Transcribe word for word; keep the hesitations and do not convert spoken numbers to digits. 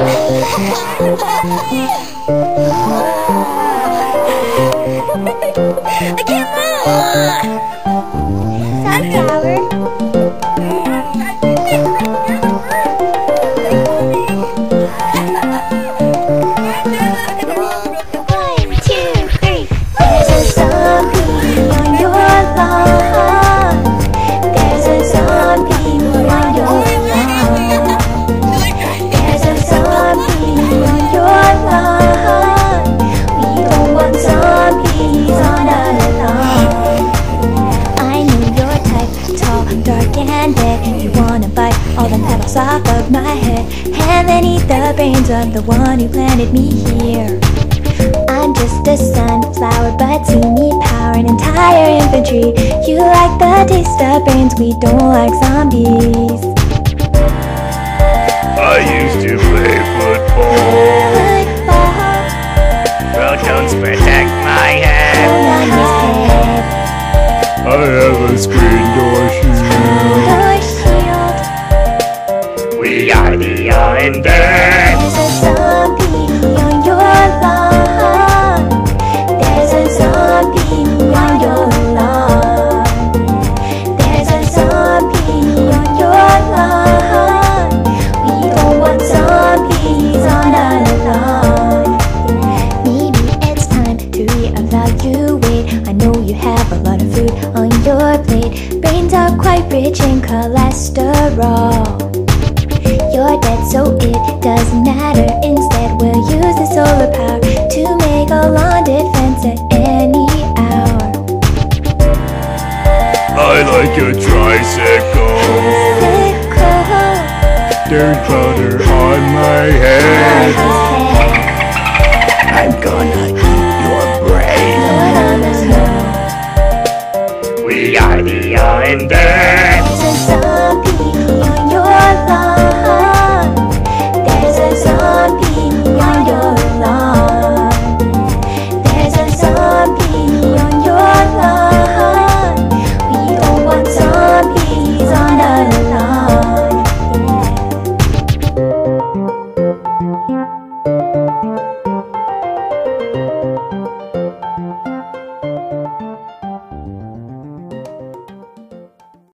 I can't move! Sunflower. One, two, three. There's a zombie on your lawn. There's a zombie on your lawn. There's a zombie on your lawn. We don't want zombies on our lawn. I know your type, tall, dark and dead. You wanna bite all the petals off of my head and then eat the brains of the one who planted me here. I'm just a sunflower, but see me power an entire infantry. You like the taste of brains, we don't like zombies. I used to play football. Football. Protons protect my head. On his head. I have a screen door shield. Door shield. We are the undead. There's a zombie on your lawn. There's a zombie on your lawn. There's a zombie on your lawn. We don't want zombies on our lawn. Maybe it's time to reevaluate. I know you have a lot of food on your plate. Brains are quite rich in cholesterol. You're dead, so it doesn't matter. Instead, we'll use the solar power to make a lawn defense at any hour. I like a tricycle. There's butter on my head. I'm gonna eat your brain. We are the undead. There's a zombie on your lawn.